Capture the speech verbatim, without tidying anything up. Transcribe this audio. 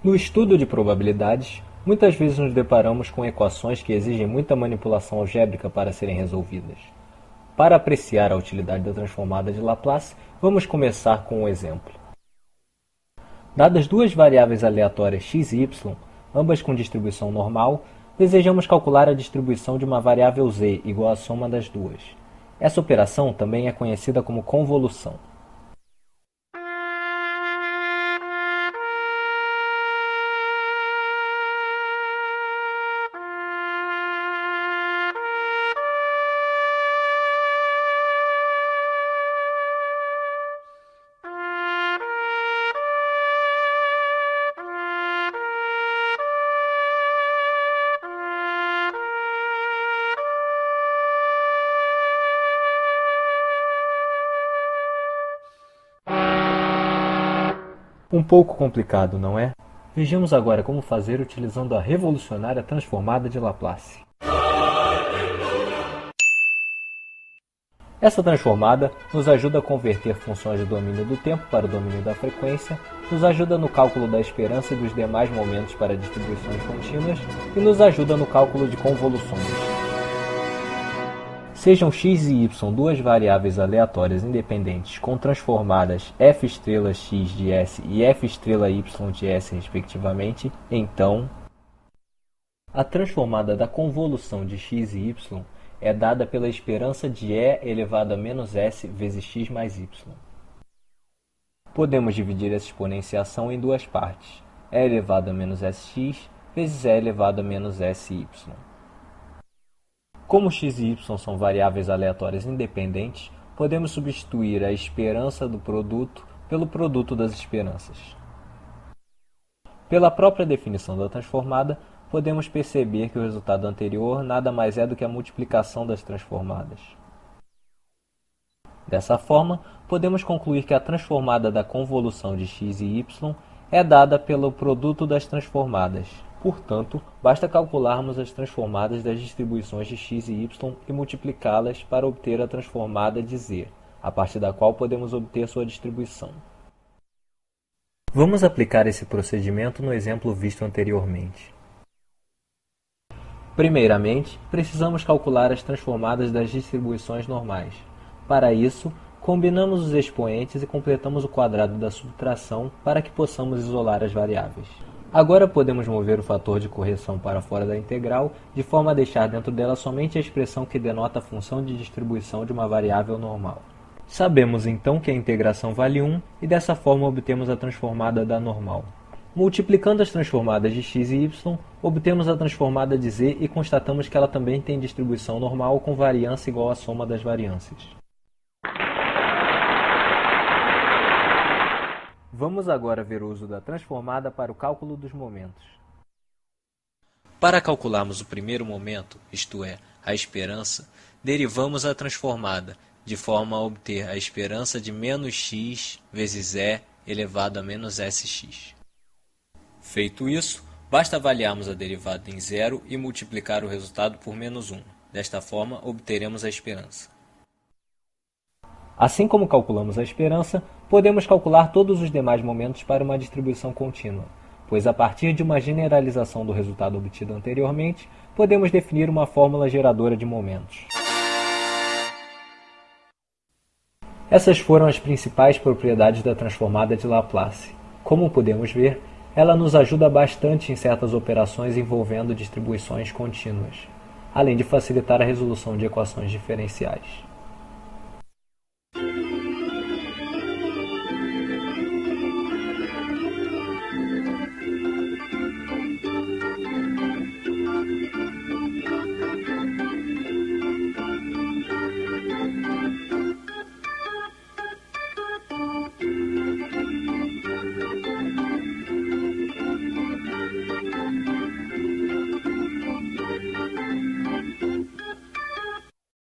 No estudo de probabilidades, muitas vezes nos deparamos com equações que exigem muita manipulação algébrica para serem resolvidas. Para apreciar a utilidade da transformada de Laplace, vamos começar com um exemplo. Dadas duas variáveis aleatórias x e y, ambas com distribuição normal, desejamos calcular a distribuição de uma variável z igual à soma das duas. Essa operação também é conhecida como convolução. Um pouco complicado, não é? Vejamos agora como fazer utilizando a revolucionária transformada de Laplace. Essa transformada nos ajuda a converter funções do domínio do tempo para o domínio da frequência, nos ajuda no cálculo da esperança e dos demais momentos para distribuições contínuas e nos ajuda no cálculo de convoluções. Sejam x e y duas variáveis aleatórias independentes com transformadas f estrela x de S e f estrela y de S respectivamente, então a transformada da convolução de x e y é dada pela esperança de E elevado a menos S vezes x mais y. Podemos dividir essa exponenciação em duas partes, E elevado a menos sx vezes E elevado a menos sy. Como x e y são variáveis aleatórias independentes, podemos substituir a esperança do produto pelo produto das esperanças. Pela própria definição da transformada, podemos perceber que o resultado anterior nada mais é do que a multiplicação das transformadas. Dessa forma, podemos concluir que a transformada da convolução de x e y é dada pelo produto das transformadas. Portanto, basta calcularmos as transformadas das distribuições de x e y e multiplicá-las para obter a transformada de z, a partir da qual podemos obter sua distribuição. Vamos aplicar esse procedimento no exemplo visto anteriormente. Primeiramente, precisamos calcular as transformadas das distribuições normais. Para isso, combinamos os expoentes e completamos o quadrado da subtração para que possamos isolar as variáveis. Agora podemos mover o fator de correção para fora da integral, de forma a deixar dentro dela somente a expressão que denota a função de distribuição de uma variável normal. Sabemos então que a integração vale um e dessa forma obtemos a transformada da normal. Multiplicando as transformadas de x e y, obtemos a transformada de z e constatamos que ela também tem distribuição normal com variância igual à soma das variâncias. Vamos agora ver o uso da transformada para o cálculo dos momentos. Para calcularmos o primeiro momento, isto é, a esperança, derivamos a transformada, de forma a obter a esperança de menos x vezes E elevado a menos sx. Feito isso, basta avaliarmos a derivada em zero e multiplicar o resultado por menos um. Desta forma, obteremos a esperança. Assim como calculamos a esperança, podemos calcular todos os demais momentos para uma distribuição contínua, pois a partir de uma generalização do resultado obtido anteriormente, podemos definir uma fórmula geradora de momentos. Essas foram as principais propriedades da transformada de Laplace. Como podemos ver, ela nos ajuda bastante em certas operações envolvendo distribuições contínuas, além de facilitar a resolução de equações diferenciais.